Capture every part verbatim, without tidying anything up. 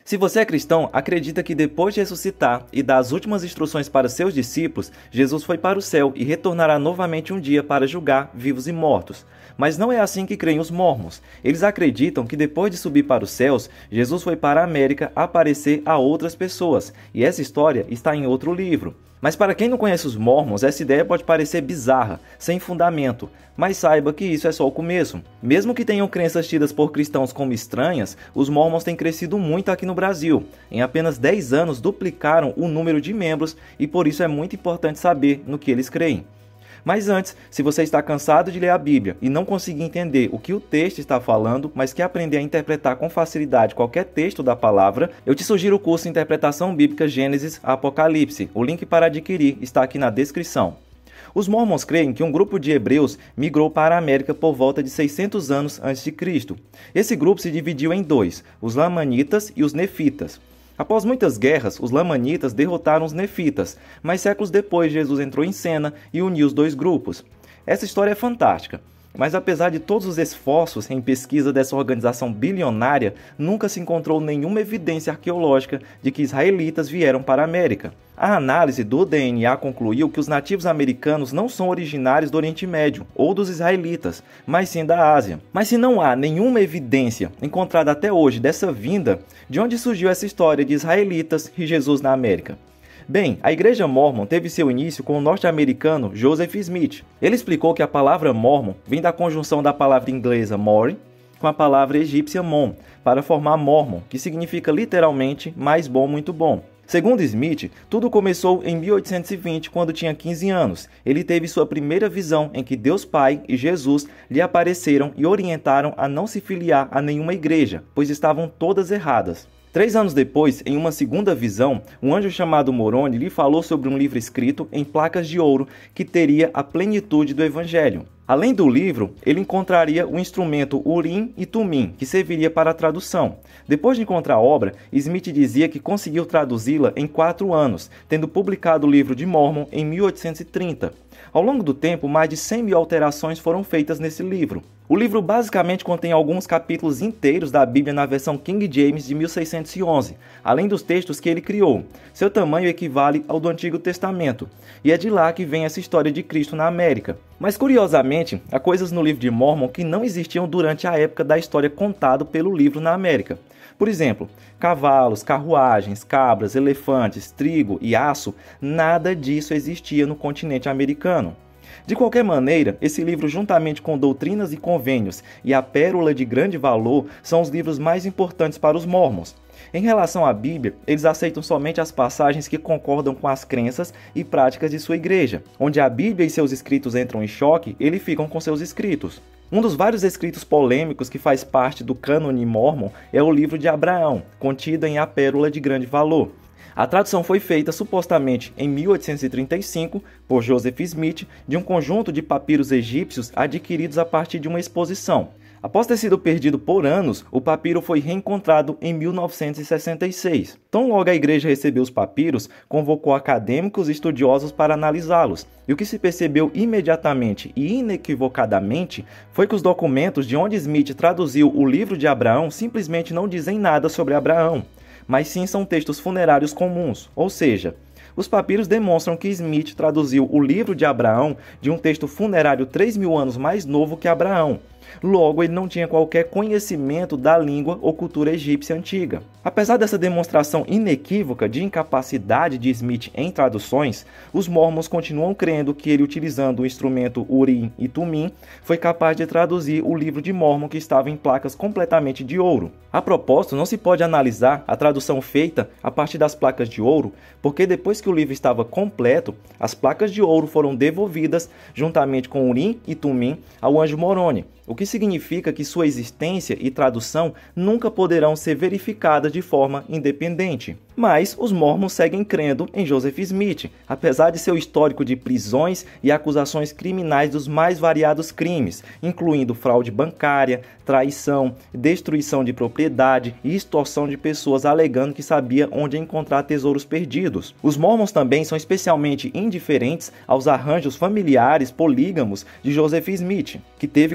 Se você é cristão, acredita que depois de ressuscitar e dar as últimas instruções para seus discípulos, Jesus foi para o céu e retornará novamente um dia para julgar vivos e mortos. Mas não é assim que creem os mormons. Eles acreditam que depois de subir para os céus, Jesus foi para a América aparecer a outras pessoas, e essa história está em outro livro. Mas para quem não conhece os mormons, essa ideia pode parecer bizarra, sem fundamento, mas saiba que isso é só o começo. Mesmo que tenham crenças tidas por cristãos como estranhas, os mormons têm crescido muito aqui no Brasil. Em apenas dez anos duplicaram o número de membros e por isso é muito importante saber no que eles creem. Mas antes, se você está cansado de ler a Bíblia e não conseguir entender o que o texto está falando, mas quer aprender a interpretar com facilidade qualquer texto da palavra, eu te sugiro o curso Interpretação Bíblica Gênesis a Apocalipse. O link para adquirir está aqui na descrição. Os mormons creem que um grupo de hebreus migrou para a América por volta de seiscentos anos antes de Cristo. Esse grupo se dividiu em dois, os lamanitas e os nefitas. Após muitas guerras, os lamanitas derrotaram os nefitas, mas séculos depois Jesus entrou em cena e uniu os dois grupos. Essa história é fantástica, mas apesar de todos os esforços em pesquisa dessa organização bilionária, nunca se encontrou nenhuma evidência arqueológica de que israelitas vieram para a América. A análise do D N A concluiu que os nativos americanos não são originários do Oriente Médio ou dos israelitas, mas sim da Ásia. Mas se não há nenhuma evidência encontrada até hoje dessa vinda, de onde surgiu essa história de israelitas e Jesus na América? Bem, a Igreja Mormon teve seu início com o norte-americano Joseph Smith. Ele explicou que a palavra Mormon vem da conjunção da palavra inglesa More com a palavra egípcia Mon, para formar Mormon, que significa literalmente mais bom, muito bom. Segundo Smith, tudo começou em mil oitocentos e vinte, quando tinha quinze anos. Ele teve sua primeira visão em que Deus Pai e Jesus lhe apareceram e orientaram a não se filiar a nenhuma igreja, pois estavam todas erradas. Três anos depois, em uma segunda visão, um anjo chamado Moroni lhe falou sobre um livro escrito em placas de ouro que teria a plenitude do Evangelho. Além do livro, ele encontraria o instrumento Urim e Tumim, que serviria para a tradução. Depois de encontrar a obra, Smith dizia que conseguiu traduzi-la em quatro anos, tendo publicado o livro de Mormon em mil oitocentos e trinta. Ao longo do tempo, mais de cem mil alterações foram feitas nesse livro. O livro basicamente contém alguns capítulos inteiros da Bíblia na versão King James de mil seiscentos e onze, além dos textos que ele criou. Seu tamanho equivale ao do Antigo Testamento, e é de lá que vem essa história de Cristo na América. Mas curiosamente, há coisas no livro de Mormon que não existiam durante a época da história contada pelo livro na América. Por exemplo, cavalos, carruagens, cabras, elefantes, trigo e aço, nada disso existia no continente americano. De qualquer maneira, esse livro, juntamente com Doutrinas e Convênios e A Pérola de Grande Valor, são os livros mais importantes para os mormons. Em relação à Bíblia, eles aceitam somente as passagens que concordam com as crenças e práticas de sua igreja. Onde a Bíblia e seus escritos entram em choque, eles ficam com seus escritos. Um dos vários escritos polêmicos que faz parte do cânone mormon é o livro de Abraão, contido em A Pérola de Grande Valor. A tradução foi feita supostamente em mil oitocentos e trinta e cinco por Joseph Smith de um conjunto de papiros egípcios adquiridos a partir de uma exposição. Após ter sido perdido por anos, o papiro foi reencontrado em mil novecentos e sessenta e seis. Tão logo a igreja recebeu os papiros, convocou acadêmicos e estudiosos para analisá-los. E o que se percebeu imediatamente e inequivocadamente foi que os documentos de onde Smith traduziu o livro de Abraão simplesmente não dizem nada sobre Abraão, mas sim são textos funerários comuns, ou seja, os papiros demonstram que Smith traduziu o livro de Abraão de um texto funerário três mil anos mais novo que Abraão. Logo, ele não tinha qualquer conhecimento da língua ou cultura egípcia antiga. Apesar dessa demonstração inequívoca de incapacidade de Smith em traduções, os mormons continuam crendo que ele, utilizando o instrumento Urim e Tumim, foi capaz de traduzir o livro de Mormon que estava em placas completamente de ouro. A propósito, não se pode analisar a tradução feita a partir das placas de ouro, porque depois que o livro estava completo, as placas de ouro foram devolvidas, juntamente com Urim e Tumim, ao anjo Moroni, o que significa que sua existência e tradução nunca poderão ser verificadas de forma independente. Mas os mormons seguem crendo em Joseph Smith, apesar de seu histórico de prisões e acusações criminais dos mais variados crimes, incluindo fraude bancária, traição, destruição de propriedade e extorsão de pessoas alegando que sabia onde encontrar tesouros perdidos. Os mormons também são especialmente indiferentes aos arranjos familiares polígamos de Joseph Smith, que teve quarenta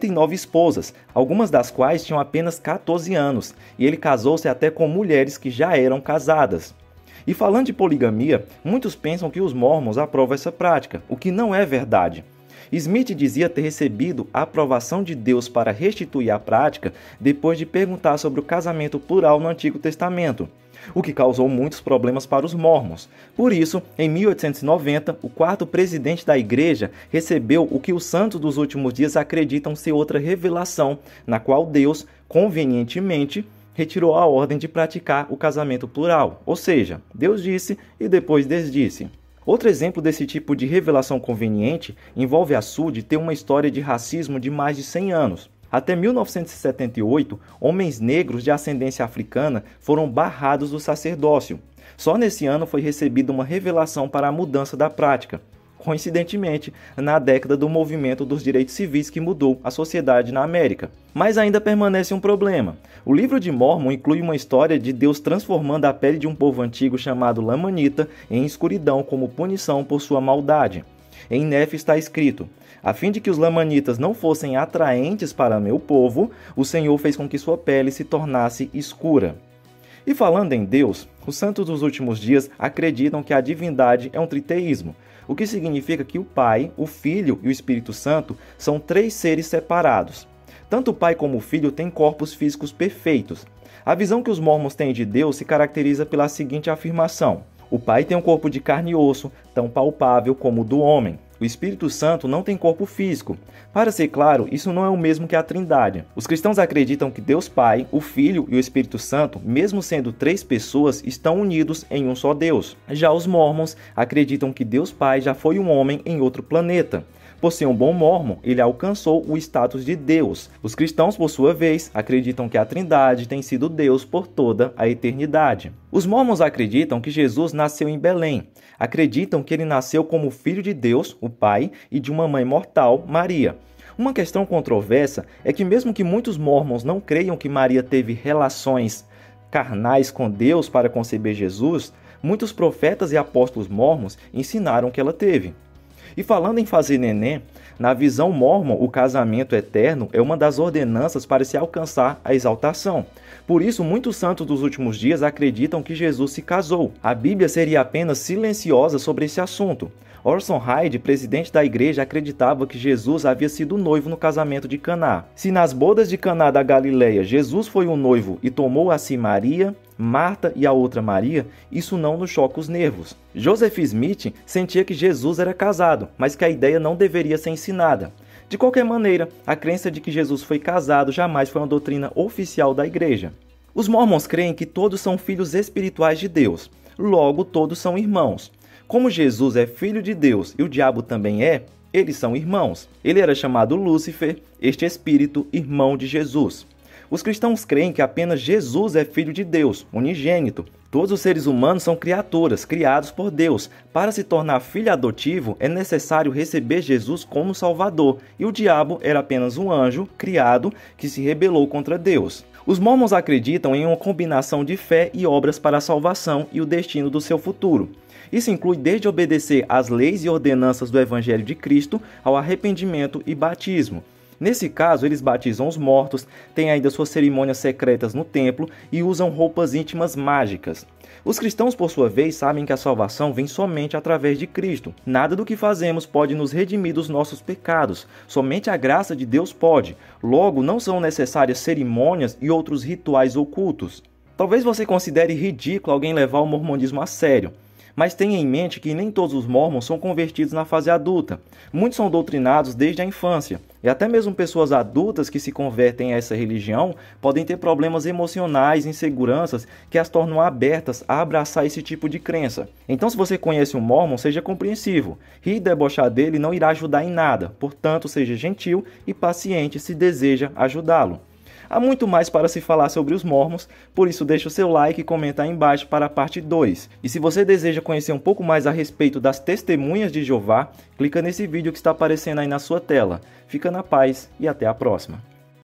trinta e nove esposas, algumas das quais tinham apenas quatorze anos, e ele casou-se até com mulheres que já eram casadas. E falando de poligamia, muitos pensam que os mórmons aprovam essa prática, o que não é verdade. Smith dizia ter recebido a aprovação de Deus para restituir a prática depois de perguntar sobre o casamento plural no Antigo Testamento, o que causou muitos problemas para os mórmons. Por isso, em mil oitocentos e noventa, o quarto presidente da igreja recebeu o que os santos dos últimos dias acreditam ser outra revelação, na qual Deus, convenientemente, retirou a ordem de praticar o casamento plural, ou seja, Deus disse e depois desdisse. Outro exemplo desse tipo de revelação conveniente envolve a Sud ter uma história de racismo de mais de cem anos. Até mil novecentos e setenta e oito, homens negros de ascendência africana foram barrados do sacerdócio. Só nesse ano foi recebida uma revelação para a mudança da prática. Coincidentemente, na década do movimento dos direitos civis que mudou a sociedade na América. Mas ainda permanece um problema. O livro de Mórmon inclui uma história de Deus transformando a pele de um povo antigo chamado Lamanita em escuridão como punição por sua maldade. Em Nef está escrito: a fim de que os lamanitas não fossem atraentes para meu povo, o Senhor fez com que sua pele se tornasse escura. E falando em Deus, os santos dos últimos dias acreditam que a divindade é um triteísmo, o que significa que o Pai, o Filho e o Espírito Santo são três seres separados. Tanto o Pai como o Filho têm corpos físicos perfeitos. A visão que os mórmons têm de Deus se caracteriza pela seguinte afirmação: o Pai tem um corpo de carne e osso, tão palpável como o do homem. O Espírito Santo não tem corpo físico. Para ser claro, isso não é o mesmo que a Trindade. Os cristãos acreditam que Deus Pai, o Filho e o Espírito Santo, mesmo sendo três pessoas, estão unidos em um só Deus. Já os mórmons acreditam que Deus Pai já foi um homem em outro planeta. Por ser um bom mórmon, ele alcançou o status de Deus. Os cristãos, por sua vez, acreditam que a Trindade tem sido Deus por toda a eternidade. Os mórmons acreditam que Jesus nasceu em Belém. Acreditam que ele nasceu como filho de Deus, o Pai, e de uma mãe mortal, Maria. Uma questão controversa é que mesmo que muitos mórmons não creiam que Maria teve relações carnais com Deus para conceber Jesus, muitos profetas e apóstolos mórmons ensinaram que ela teve. E falando em fazer neném, na visão mórmon, o casamento eterno é uma das ordenanças para se alcançar a exaltação. Por isso, muitos santos dos últimos dias acreditam que Jesus se casou. A Bíblia seria apenas silenciosa sobre esse assunto. Orson Hyde, presidente da igreja, acreditava que Jesus havia sido noivo no casamento de Caná. Se nas bodas de Caná da Galileia Jesus foi um noivo e tomou a si Maria, Marta e a outra Maria, isso não nos choca os nervos. Joseph Smith sentia que Jesus era casado, mas que a ideia não deveria ser ensinada. De qualquer maneira, a crença de que Jesus foi casado jamais foi uma doutrina oficial da igreja. Os mórmons creem que todos são filhos espirituais de Deus, logo todos são irmãos. Como Jesus é filho de Deus e o diabo também é, eles são irmãos. Ele era chamado Lúcifer, este espírito irmão de Jesus. Os cristãos creem que apenas Jesus é filho de Deus, unigênito. Todos os seres humanos são criaturas, criados por Deus. Para se tornar filho adotivo, é necessário receber Jesus como Salvador, e o diabo era apenas um anjo criado que se rebelou contra Deus. Os mórmons acreditam em uma combinação de fé e obras para a salvação e o destino do seu futuro. Isso inclui desde obedecer às leis e ordenanças do Evangelho de Cristo ao arrependimento e batismo. Nesse caso, eles batizam os mortos, têm ainda suas cerimônias secretas no templo e usam roupas íntimas mágicas. Os cristãos, por sua vez, sabem que a salvação vem somente através de Cristo. Nada do que fazemos pode nos redimir dos nossos pecados. Somente a graça de Deus pode. Logo, não são necessárias cerimônias e outros rituais ocultos. Talvez você considere ridículo alguém levar o mormonismo a sério. Mas tenha em mente que nem todos os mórmons são convertidos na fase adulta. Muitos são doutrinados desde a infância. E até mesmo pessoas adultas que se convertem a essa religião podem ter problemas emocionais e inseguranças que as tornam abertas a abraçar esse tipo de crença. Então, se você conhece um mórmon, seja compreensivo. Rir e debochar dele não irá ajudar em nada. Portanto, seja gentil e paciente se deseja ajudá-lo. Há muito mais para se falar sobre os mórmons, por isso deixe o seu like e comenta aí embaixo para a parte dois. E se você deseja conhecer um pouco mais a respeito das testemunhas de Jeová, clica nesse vídeo que está aparecendo aí na sua tela. Fica na paz e até a próxima.